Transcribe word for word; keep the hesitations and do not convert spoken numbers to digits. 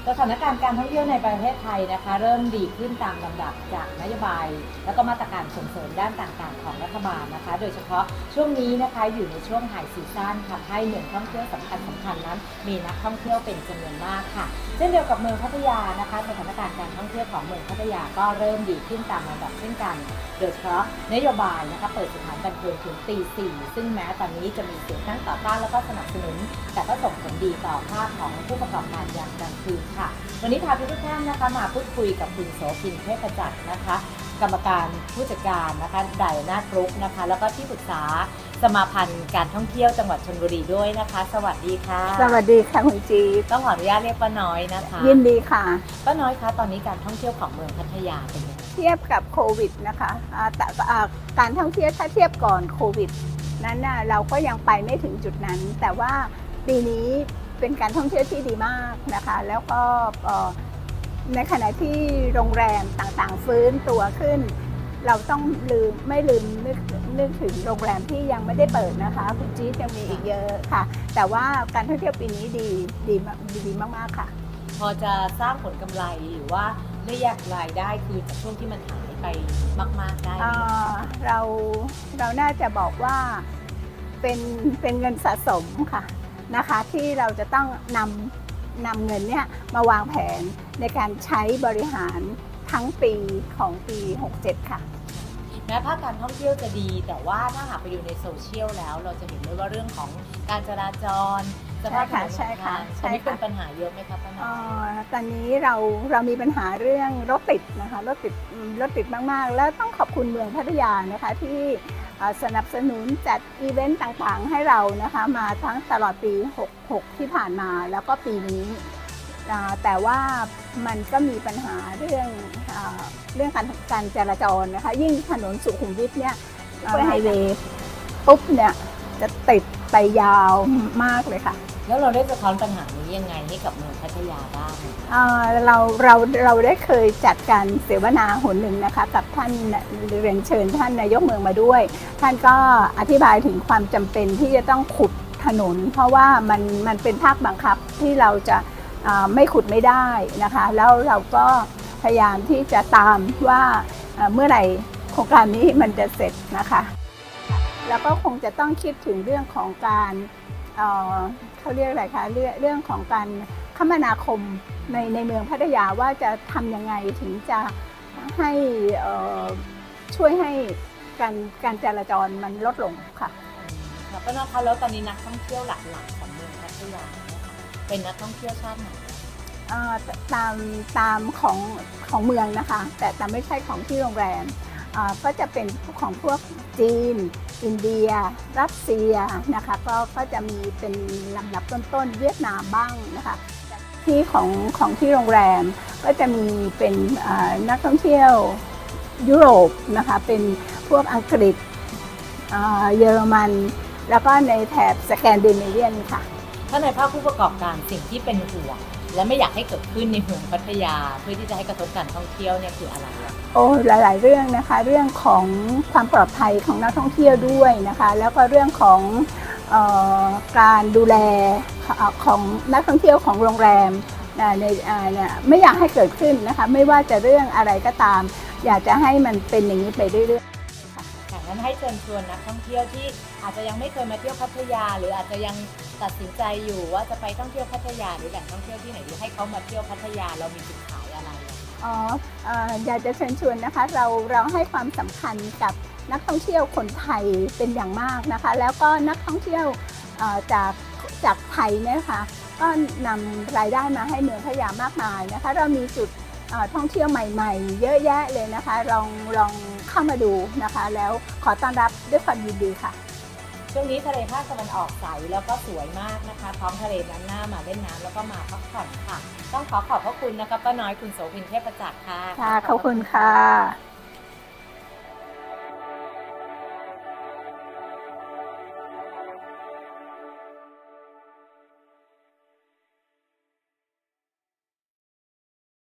สถานการณ์การท่องเที่ยวในประเทศไทยนะคะเริ่มดีขึ้นตามลำดับจากนโยบายและก็มาตรการส่งเสริมด้านต่างๆของรัฐบาลนะคะโดยเฉพาะช่วงนี้นะคะอยู่ในช่วงไฮซีซั่นทำให้เมืองท่องเที่ยวสำคัญสำคัญนั้นมีนักท่องเที่ยวเป็นจำนวนมากค่ะเช่นเดียวกับเมืองพัทยานะคะสถานการณ์การท่องเที่ยวของเมืองพัทยาก็เริ่มดีขึ้นตามลำดับเช่นกันโดยเฉพาะนโยบายนะคะเปิดสถานบันเทิงถึงตีสี่ซึ่งแม้ตอนนี้จะมีเสียงทั้งต่อต้านและก็สนับสนุนแต่ก็ส่งผลดีต่อภาพของผู้ประกอบการยามกลางคืนค่ะวันนี้พาทุกท่านนะคะมาพูดคุยกับคุณโสภิน เทพจักรนะคะกรรมการผู้จัดการนะคะไดอาน่ากรุ๊ปนะคะแล้วก็ที่ปรึกษาสมาพันธ์การท่องเที่ยวจังหวัดชลบุรีด้วยนะคะสวัสดีค่ะสวัสดีค่ะคุณจีต้องขออนุญาตเรียกป้าน้อยนะคะยินดีค่ะป้าน้อยคะตอนนี้การท่องเที่ยวของเมืองพัทยาเป็นยังไงเทียบกับโควิดนะคะแต่การท่องเที่ยวถ้าเทียบก่อนโควิดนั้นเราก็ยังไปไม่ถึงจุดนั้นแต่ว่าปีนี้เป็นการท่องเที่ยวที่ดีมากนะคะแล้วก็ในขณะที่โรงแรมต่างๆฟื้นตัวขึ้นเราต้องลืมไม่ลืมนึกนึกถึงโรงแรมที่ยังไม่ได้เปิดนะคะคุณจี๊ดยังมีอีกเยอะค่ะแต่ว่าการท่องเที่ยวปีนี้ดีดีดีมากๆค่ะพอจะสร้างผลกำไรหรือว่าเรียกรายได้คือจากช่วงที่มันหายไปมากๆได้ไหมเราเราน่าจะบอกว่าเป็นเป็นเงินสะสมค่ะนะคะที่เราจะต้องนำนำเงินเนี่ยมาวางแผนในการใช้บริหารทั้งปีของปีหกเจ็ดค่ะแม้ภาคการท่องเที่ยวจะดีแต่ว่าถ้าหากไปดูในโซเชียลแล้วเราจะเห็นได้ว่าเรื่องของการจราจรสภาพถนนใช่ค่ะตอนนี้เป็นปัญหาเยอะไหมคะป้าน้อยตอนนี้เราเรามีปัญหาเรื่องรถติดนะคะรถติดรถติดมากๆแล้วต้องขอบคุณเมืองพัทยานะคะที่สนับสนุนจัดอีเวนต์ต่างๆให้เรานะคะมาทั้งตลอดปีหกหกที่ผ่านมาแล้วก็ปีนี้แต่ว่ามันก็มีปัญหาเรื่องเรื่องการการจราจรนะคะยิ่งถนนสุขุมวิทเนี่ยเพื่อไฮเวย์ปุ๊บเนี่ยจะติดไปยาวมากเลยค่ะแล้วเราได้สะท้อนปัญหานี้ยังไงให้กับเมืองพัทยาบ้างเราเราเราได้เคยจัดการเสวนาหนหนึ่งนะคะกับท่านเรียนเชิญท่านนายกเมืองมาด้วยท่านก็อธิบายถึงความจำเป็นที่จะต้องขุดถนนเพราะว่ามันมันเป็นภาคบังคับที่เราจะไม่ขุดไม่ได้นะคะแล้วเราก็พยายามที่จะตามว่าเมื่อไหร่โครงการนี้มันจะเสร็จนะคะแล้วก็คงจะต้องคิดถึงเรื่องของการเอ่อเขาเรียกอะไรคะเรื่องเรื่องของการคมนาคมในในเมืองพัทยาว่าจะทำยังไงถึงจะให้ช่วยให้การการจราจรมันลดลงค่ะค่ะป้าน้อยคะแล้วตอนนี้นักท่องเที่ยวหลักๆของเมืองพัทยาเป็นนักท่องเที่ยวชาติไหนตามตามของของเมืองนะคะแต่แต่ไม่ใช่ของที่โรงแรมก็จะเป็นของพวกจีนอินเดียรัสเซียนะคะก็ก็จะมีเป็นลำดับต้นๆเวียดนามบ้างนะคะที่ของของที่โรงแรมก็จะมีเป็นนักท่องเที่ยวยุโรปนะคะเป็นพวกอังกฤษเยอรมันแล้วก็ในแถบสแกนดิเนเวียนค่ะถ้าในภาคผู้ประกอบการสิ่งที่เป็นห่วงและไม่อยากให้เกิดขึ้นในเมืองพัทยาเพื่อที่จะให้กระทบการท่องเที่ยวเนี่ยคืออะไรโอ้หลายๆเรื่องนะคะเรื่องของความปลอดภัยของนักท่องเที่ยวด้วยนะคะแล้วก็เรื่องของเอ่อการดูแลของนักท่องเที่ยวของโรงแรมในเนี่ยไม่อยากให้เกิดขึ้นนะคะไม่ว่าจะเรื่องอะไรก็ตามอยากจะให้มันเป็นอย่างนี้ไปเรื่อยๆค่ะงั้นให้เชิญชวนนักท่องเที่ยวที่อาจจะยังไม่เคยมาเที่ยวพัทยาหรืออาจจะยังตัดสินใจอยู่ว่าจะไปท่องเที่ยวพัทยาหรือแหล่งท่องเที่ยวที่ไหนดีให้เขามาเที่ยวพัทยาเรามีจุดขายอะไรอ๋ออยากจะเชิญชวนนะคะเราเราให้ความสำคัญกับนักท่องเที่ยวคนไทยเป็นอย่างมากนะคะแล้วก็นักท่องเที่ยวจากจากไทยเนี่ยค่ะก็นำรายได้มาให้เมืองพัทยามากมายนะคะเรามีจุดท่องเที่ยวใหม่ๆเยอะแยะเลยนะคะลองลองเข้ามาดูนะคะแล้วขอต้อนรับด้วยความยินดีค่ะช่วงนี้ทะเลภาคตะวันออกใสแล้วก็สวยมากนะคะท้องทะเลนั้นน่ามาเล่นน้ำแล้วก็มาพักผ่อนค่ะต้องขอขอบพระคุณนะคะป้าน้อยคุณโสภิน เทพจักรค่ะค่ะขอบคุณค่ะ